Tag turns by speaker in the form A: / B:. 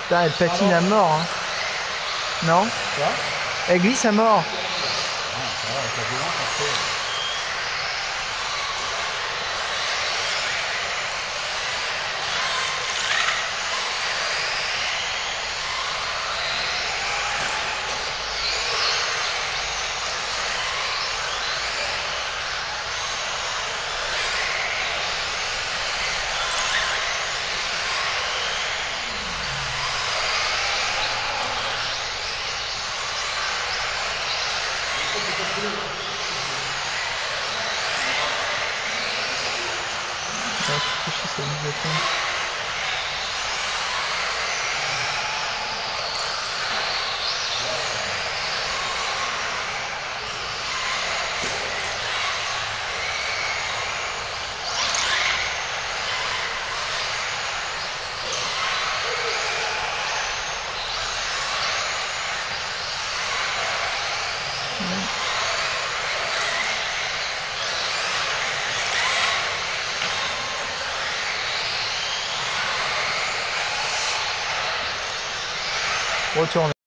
A: Putain, elle patine à mort, hein. Non?
B: Quoi?
A: Elle glisse à mort.
B: Ah, ça va, avec la violence, après.
A: Ouais, je réfléchis, ça nous attend. Retourne.